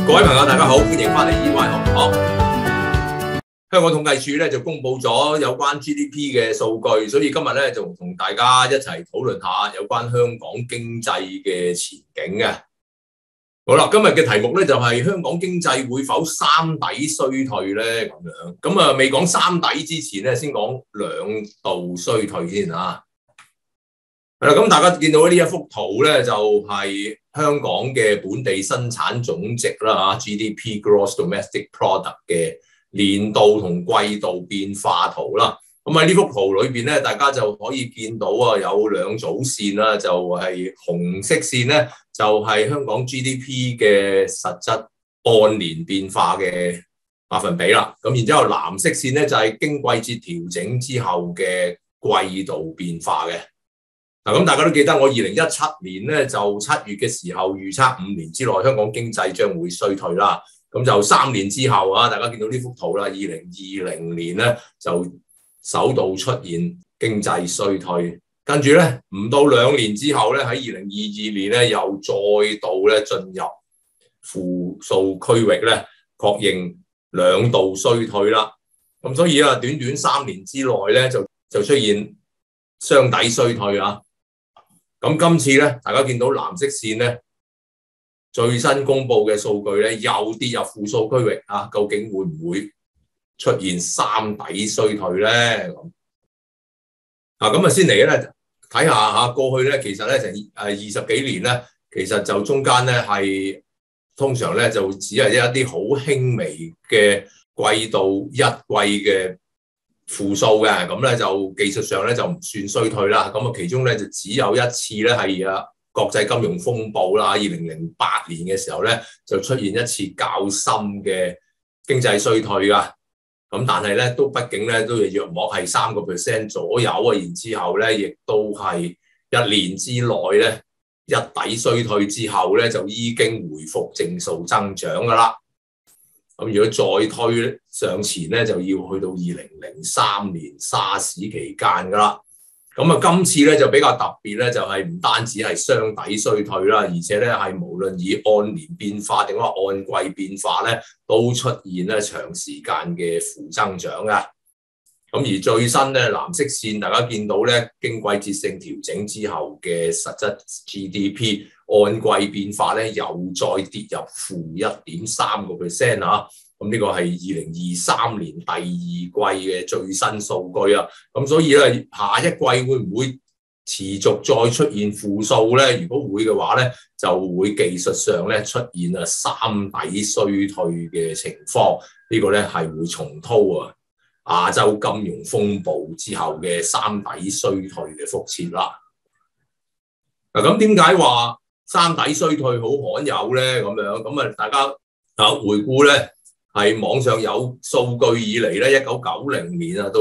各位朋友，大家好，歡迎翻嚟 EY 學堂。香港統計處咧就公布咗有關 GDP 嘅數據，所以今日咧就同大家一齊討論下有關香港經濟嘅前景嘅。好啦，今日嘅題目咧就係香港經濟會否三底衰退咧？咁樣咁啊，未講三底之前咧，先講兩度衰退先啊。係啦，咁大家見到呢一幅圖咧，就係香港嘅本地生產總值啦嚇 ，GDP Gross Domestic Product 嘅年度同季度變化圖啦。咁喺呢幅圖裏邊咧，大家就可以見到啊，有兩組線啦，就係紅色線咧，就係香港 GDP 嘅實質按年變化嘅百分比啦。咁然之後藍色線咧就係經季節調整之後嘅季度變化嘅。咁大家都記得我2017年咧就7月嘅時候預測5年之內香港經濟將會衰退啦。咁就3年之後啊，大家見到呢幅圖啦，2020年咧就首度出現經濟衰退，跟住咧唔到2年之後咧喺2022年咧又再度咧進入負數區域咧，確認2度衰退啦。咁所以啊，短短3年之內咧就出現雙底衰退啊。咁今次咧，大家見到藍色線咧，最新公布嘅數據咧，又跌入負數區域啊！究竟會唔會出現三底衰退咧？咁啊，先嚟咧睇下嚇，過去咧其實咧成20幾年咧，其實就中間咧係通常咧就只係一啲好輕微嘅季度一季嘅負數嘅，咁咧就技術上咧就唔算衰退啦。咁啊，其中咧就只有一次咧係國際金融風暴啦，2008年嘅時候咧就出現一次較深嘅經濟衰退噶。咁但係咧都畢竟咧都約莫係3% 左右啊。然之後咧亦都係1年之內咧一底衰退之後咧就已經回復正數增長噶啦。咁如果再推上前咧，就要去到2003年沙士期間噶啦。咁啊，今次咧就比較特別咧，就係唔單止係雙底衰退啦，而且咧係無論以按年變化定話按季變化咧，都出現咧長時間嘅負增長噶。咁而最新咧藍色線，大家見到咧經季節性調整之後嘅實質 GDP 按季變化咧，又再跌入負1.3% 啊！咁呢個係2023年第2季嘅最新數據啊！咁所以咧下一季會唔會持續再出現負數咧？如果會嘅話咧，就會技術上咧出現三底衰退嘅情況。呢個咧係會重蹈亞洲金融風暴之後嘅三底衰退嘅覆轍啦。咁點解話三底衰退好罕有咧？咁啊，大家回顧咧，係網上有數據以嚟咧，1990年啊，到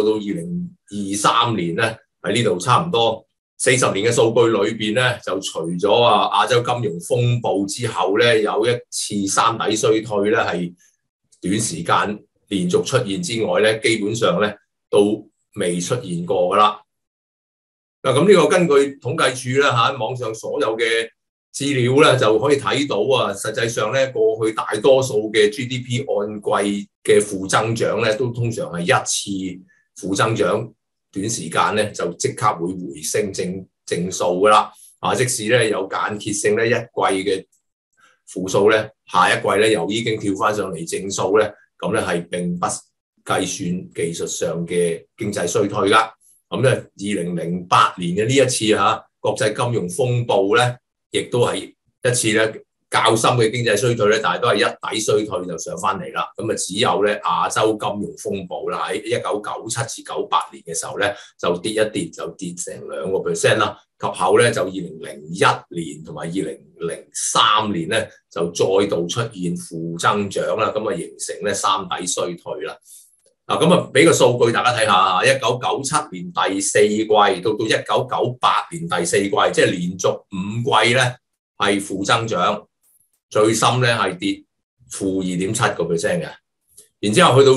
2023年咧，喺呢度差唔多40年嘅數據裏邊咧，就除咗亞洲金融風暴之後咧，有一次三底衰退咧，係短時間連續出現之外咧，基本上咧都未出現過噶啦。咁呢個根據統計處咧喺網上所有嘅資料咧就可以睇到啊，實際上咧過去大多數嘅 GDP 按季嘅負增長咧，都通常係一次負增長，短時間咧就即刻會回升正數噶啦。即使咧有間歇性咧一季嘅負數咧，下一季咧又已經跳翻上嚟正數咧。咁咧係並不計算技術上嘅經濟衰退噶。咁咧2008年嘅呢一次國際金融風暴咧，亦都係一次咧較深嘅經濟衰退咧，但係都係一底衰退就上翻嚟啦。咁啊只有咧亞洲金融風暴啦，喺1997至98年嘅時候咧就跌一跌就跌成2% 啦。及後咧就2001年同埋2003年咧就再度出現負增長啦，咁啊形成咧三底衰退啦。咁啊俾個數據大家睇下，1997年第4季到1998年第4季，即係連續5季咧係負增長，最深咧係跌負2.7% 嘅。然之後去到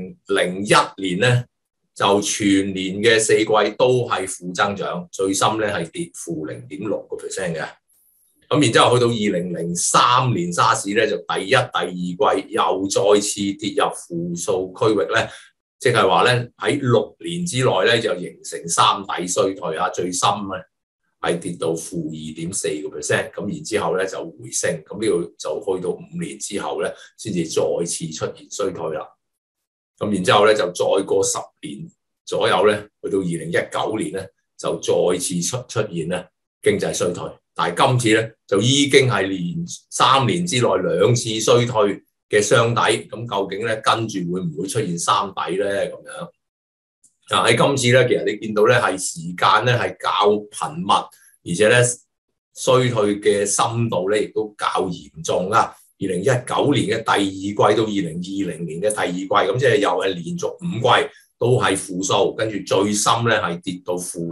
2001年咧，就全年嘅4季都係負增長，最深咧係跌負0.6% 嘅。 咁然之後去到2003年沙士咧，就第一、第二季又再次跌入負數區域咧，即係話咧喺6年之內咧就形成三底衰退啊，最深咧係跌到負2.4%，咁然之後咧就回升，咁呢度就去到5年之後咧先至再次出現衰退啦。咁然之後咧就再過10年左右咧，去到2019年咧就再次出現咧經濟衰退。但係今次咧就已經係連3年之內2次衰退嘅雙底，咁究竟咧跟住會唔會出現三底咧？咁樣喺今次咧，其實你見到咧係時間咧係較頻密，而且咧衰退嘅深度咧亦都較嚴重啦。2019年嘅第二季到2020年嘅第二季，咁即係又係連續5季都係負數，跟住最深咧係跌到負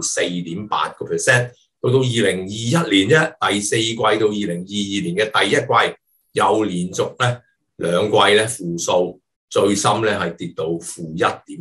4.8%。到2021年啫，第4季到2022年嘅第一季又連續咧2季咧負數，最深咧係跌到負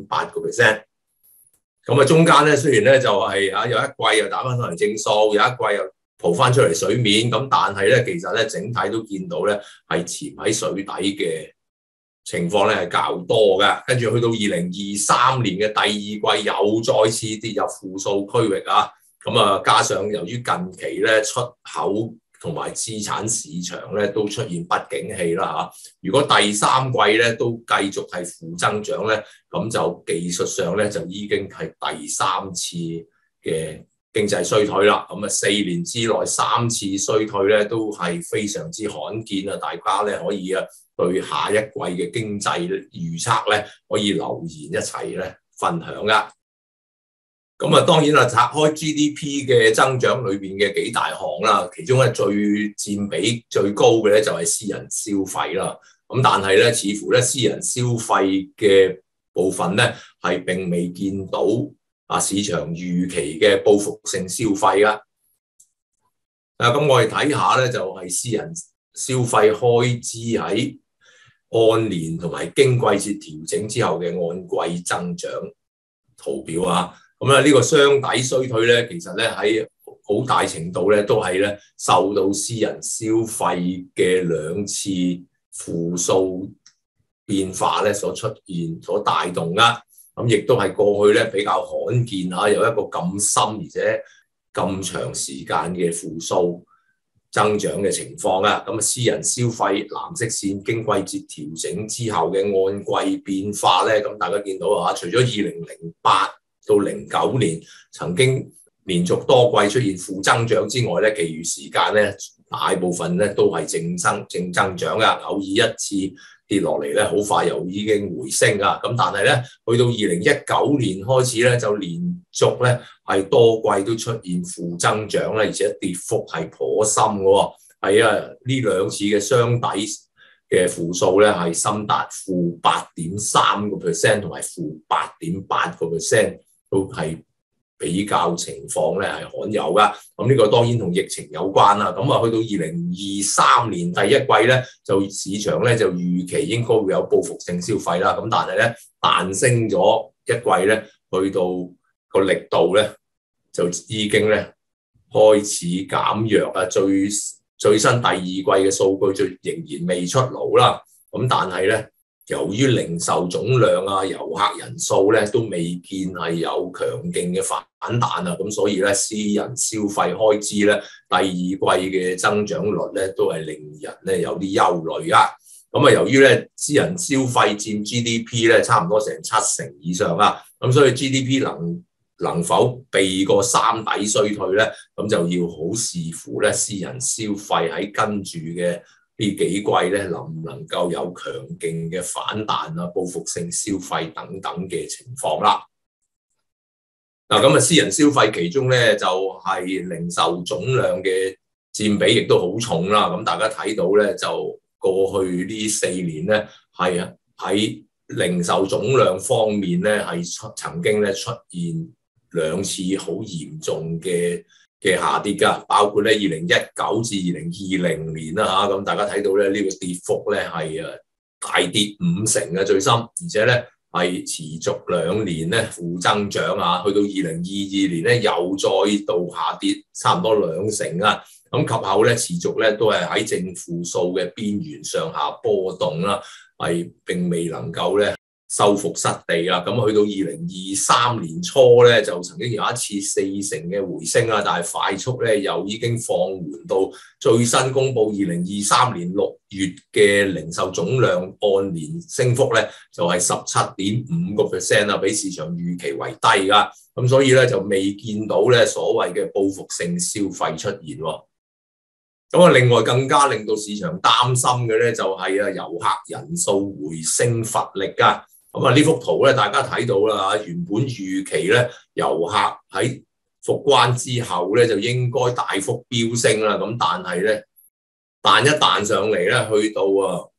1.8%。咁啊中間咧雖然咧就係有一季又打翻上嚟正數，有一季又蒲翻出嚟水面，咁但係咧其實咧整體都見到咧係潛喺水底嘅情況咧係較多嘅。跟住去到2023年嘅第二季又再次跌入負數區域啊。咁啊，加上由於近期咧出口同埋資產市場咧都出現不景氣啦嚇。如果第3季咧都繼續係負增長咧，咁就技術上咧就已經係第3次嘅經濟衰退啦。咁啊4年之內3次衰退咧都係非常之罕見啊！大家咧可以對下一季嘅經濟預測咧可以留言一齊咧分享噶。咁啊，當然啦，拆開 GDP 嘅增長裏邊嘅幾大項啦，其中咧最佔比最高嘅咧就係私人消費啦。咁但係咧，似乎咧私人消費嘅部分咧係並未見到市場預期嘅報復性消費噶。咁我哋睇下咧就係私人消費開支喺按年同埋經季節調整之後嘅按季增長圖表啊。咁呢個雙底衰退咧，其實咧喺好大程度咧都係咧受到私人消費嘅2次負數變化咧所出現、所帶動啦。咁亦都係過去咧比較罕見嚇，有一個咁深而且咁長時間嘅負數增長嘅情況啦。咁私人消費藍色線經季節調整之後嘅按季變化咧，咁大家見到除咗2008到09年曾經連續多季出現負增長之外咧，其餘時間咧大部分咧都係正增長噶，偶爾一次跌落嚟咧，好快又已經回升噶。咁但係咧，去到2019年開始咧，就連續咧係多季都出現負增長咧，而且跌幅係頗深嘅。係呢2次嘅雙底嘅負數咧係深達負8.3% 同埋負8.8%。都係比較情況咧係罕有噶，咁呢個當然同疫情有關啦。咁去到2023年第一季咧，就市場咧就預期應該會有報復性消費啦。咁但係咧彈升咗一季咧，去到個力度咧就已經咧開始減弱啊。最新第2季嘅數據就仍然未出爐啦。咁但係咧，由於零售總量遊客人數咧都未見係有強勁嘅反彈啊，咁所以咧私人消費開支咧第2季嘅增長率咧都係令人咧有啲憂慮啊。咁由於咧私人消費佔 GDP 咧差唔多成70%以上啊，咁所以 GDP 能否避過三底衰退咧，咁就要好視乎咧私人消費喺跟住嘅呢幾季咧，能唔能夠有強勁嘅反彈啊、報復性消費等等嘅情況啦。咁私人消費其中咧就係零售總量嘅佔比亦都好重啦。咁大家睇到咧，就過去呢4年咧，係喺零售總量方面咧，係曾經咧出現2次好嚴重嘅下跌㗎，包括咧2019至2020年啦嚇，咁大家睇到咧呢個跌幅咧係大跌50%嘅最深，而且咧係持續2年咧負增長啊，去到2022年咧又再度下跌差唔多2成啊。咁及後咧持續咧都係喺正負數嘅邊緣上下波動啦，係並未能夠咧收復失地啊。咁去到2023年初咧就曾經有一次4成嘅回升啦，但係快速咧又已經放緩到最新公佈2023年6月嘅零售總量按年升幅咧就係17.5% 啦，比市場預期為低噶。咁所以咧就未見到咧所謂嘅報復性消費出現喎。咁啊，另外更加令到市場擔心嘅咧就係遊客人數回升乏力噶。咁啊呢幅圖咧大家睇到啦，原本預期咧遊客喺復關之後咧就應該大幅飆升啦，咁但係咧彈一彈上嚟咧去到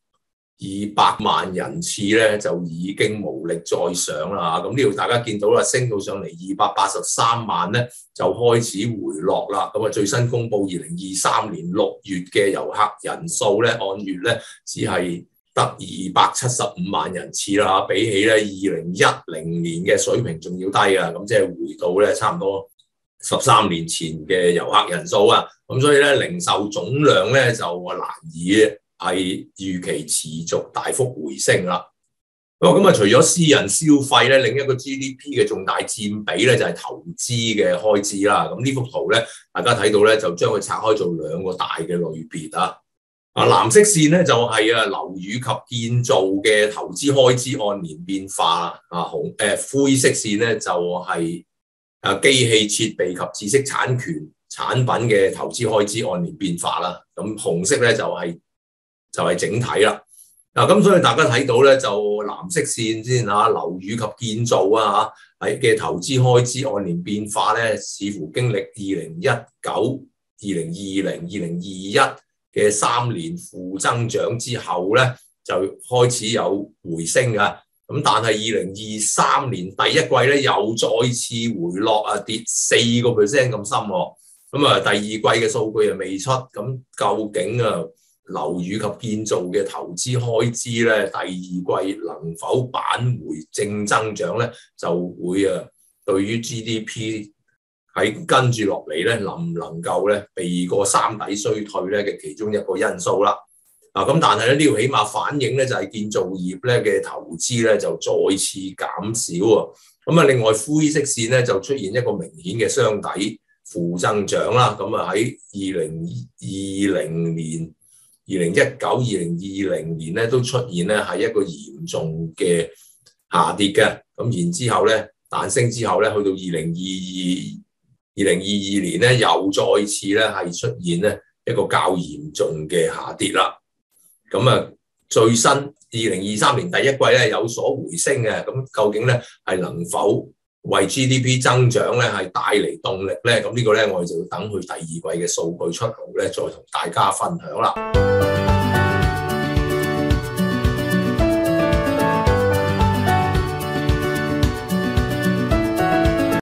200萬人次咧就已經無力再上啦。咁呢度大家見到啦，升到上嚟283萬咧就開始回落啦。咁啊最新公佈2023年6月嘅遊客人數咧按月咧只係得275萬人次啦，比起咧2010年嘅水平仲要低啊。咁即係回到咧差唔多13年前嘅遊客人數啊。咁所以咧零售總量咧就難以係預期持續大幅回升啦。咁啊，除咗私人消費咧，另一個 GDP 嘅重大佔比咧就係投資嘅開支啦。咁呢幅圖咧，大家睇到咧就將佢拆開做2個大嘅類別啊。藍色線咧就係樓宇及建造嘅投資開支按年變化灰色線咧就係機器設備及知識產權產品嘅投資開支按年變化啦。咁紅色咧就係整體啦。咁所以大家睇到咧就藍色線先樓宇及建造嘅投資開支按年變化咧，似乎經歷2019、2020、2021嘅3年負增長之後咧，就開始有回升㗎。咁但係2023年第一季咧又再次回落跌4%咁深喎。咁第二季嘅數據又未出，咁究竟樓宇及建造嘅投資開支咧第二季能否扳回正增長咧，就會對於 GDP 喺跟住落嚟咧能唔能夠咧避過3底衰退咧嘅其中一個因素啦。咁但係咧呢個起碼反映咧就係建造業咧嘅投資咧就再次減少喎。咁另外灰色線咧就出現一個明顯嘅雙底負增長啦。咁喺2020年、2019、2020年咧都出現咧係一個嚴重嘅下跌嘅。咁然之後咧彈升之後咧去到2022年咧又再次咧係出現咧一個較嚴重嘅下跌啦。咁最新2023年第一季咧有所回升嘅，咁究竟咧係能否為 GDP 增長咧係帶嚟動力咧？咁呢個咧我哋就要等佢第二季嘅數據出爐咧，再同大家分享啦。